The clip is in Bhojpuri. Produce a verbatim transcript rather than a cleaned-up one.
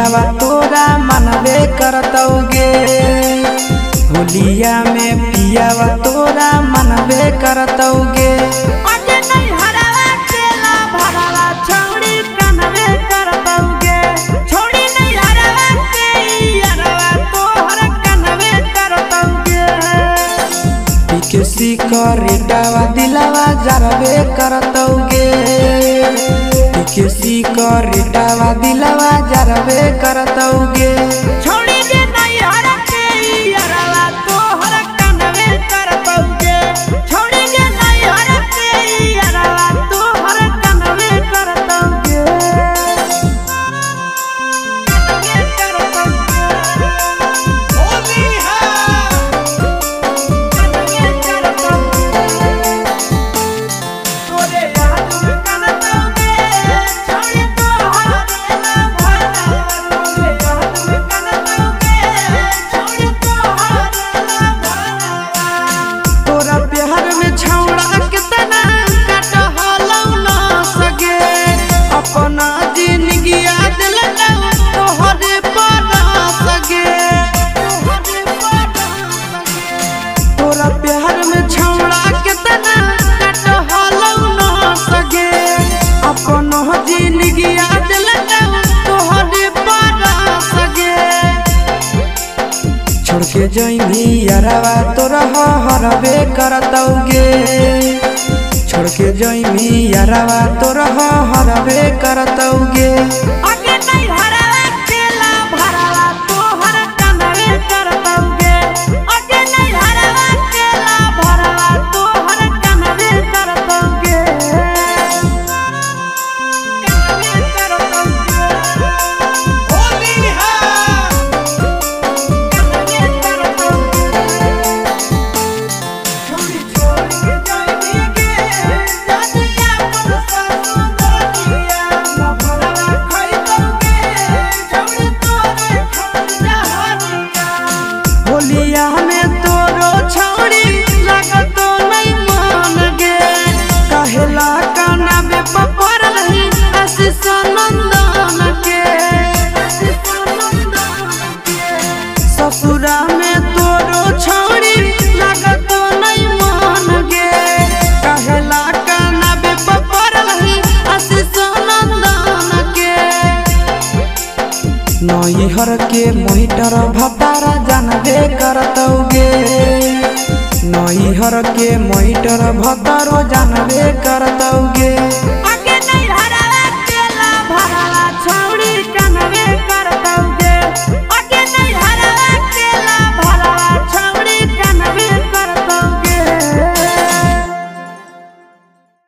पियावा तोरा मनबे करतौगे। होलिया में पियावा तोरा मनबे करतौगे। किसी करेटावा दिलावा जरबे करतौगे। किसी करेटावा दिलावा जरबे करतौगे। छोड़ी दे नहीं हरा के यारवा तोहर कनवे करतौगे। छोड़ी दे नहीं हरा के यारवा तोहर कनवे करतौगे। कनवे करतौगे। होली है कनवे करतौगे। तोरे याद में कनतौगे। छोड़ी तोहर देला भरवा तोरे याद में कनतौगे। छोड़ी तोहर देला भरवा। तोरा प्यार में छौड़ा कितना कट हलौ न सके। अपना जिंदगी दिल तोहरे पर सके। तोहरे पर सके। तोरा प्यार में छौड़ा कितना कट हलौ न सके। अपना जिंदगी दिल तोहरे पर सके। छोड़ के जइनी यारवा तोरा हरबे करतौगे। छोड़ के जइनी यारवा तोरा हरबे करतौगे। आगे नहीं हरावा केला भरावा तोहर कनवे करतौगे। आगे नहीं हरावा केला भरावा तोहर कनवे करतौगे। कनवे करतौगे। होली है कनवे करतौगे। छोड़ी छोड़ के जाइनी के जानिया मन ससुरिया न भरवा खइतौगे। छोड़ी तोरे खंडा हरिया। होलिया में तोरो छौड़ी लागतो नहीं मान गे। कहेला कानबे पपर रही आशीष नंदन के। ससुरा में तोरो छौड़ी लागतो नहीं मान गे। कहेला कानबे पपर रही आशीष नंदन के। नैहर के मोहिटर भतारा जानबे करतौगे। नैहर के मोहिटर भतारो जानबे करतौगे।